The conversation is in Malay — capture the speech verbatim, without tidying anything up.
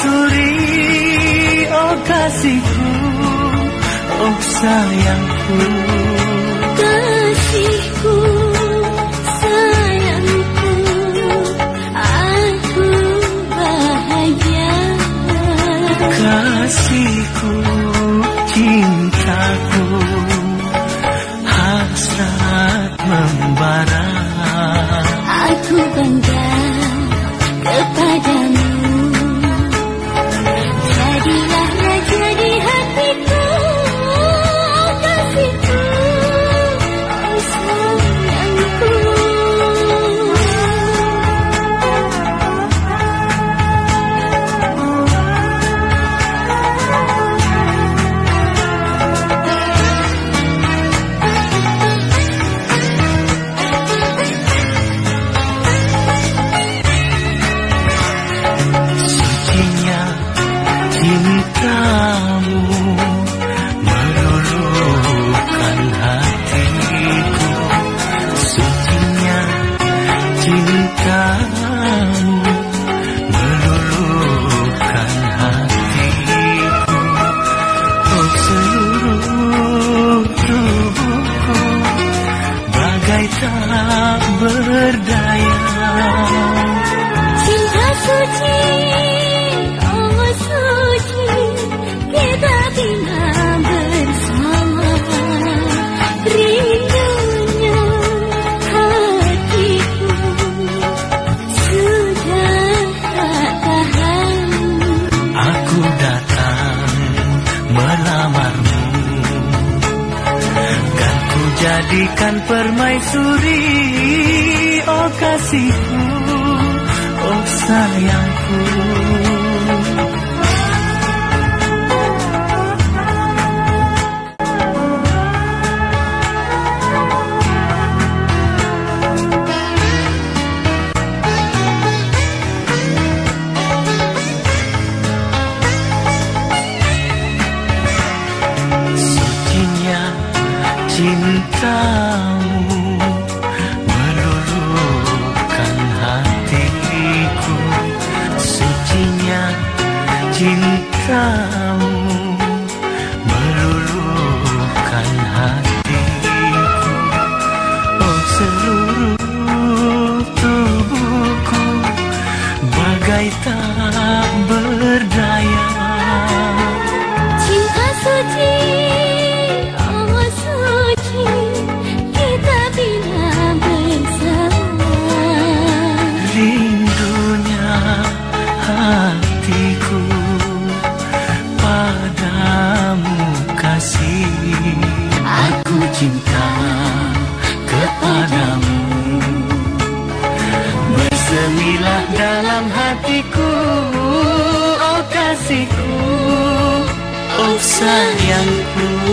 permaisuri, oh kasihku, oh sayangku. Kasihku, sayangku, aku bahagia. Kasihku, cintaku, hasrat membara. Aku bangga kepadamu. Jadilah raja di hatiku, oh kasihku, oh sayangku. Cintamu meluluhkan hatiku, sucinya cintamu meluluhkan hatiku. Oh seluruh tubuhku bagai tak berdaya. Cinta suci, kita bina bersama, rindunya hatiku sudah tak tahan. Aku datang melamarmu, kan ku jadikan permaisuri, oh kasihku, oh sayangku. Cintamu meluluhkan hatiku, sucinya cintamu meluluhkan hatiku. Oh seluruh tubuhku bagai tak berdaya. Cinta suci, kita bina bersama, rindunya hatiku padamu kasih. Aku cinta kepadamu, bersemilah dalam hatiku, oh kasihku, oh sayangku.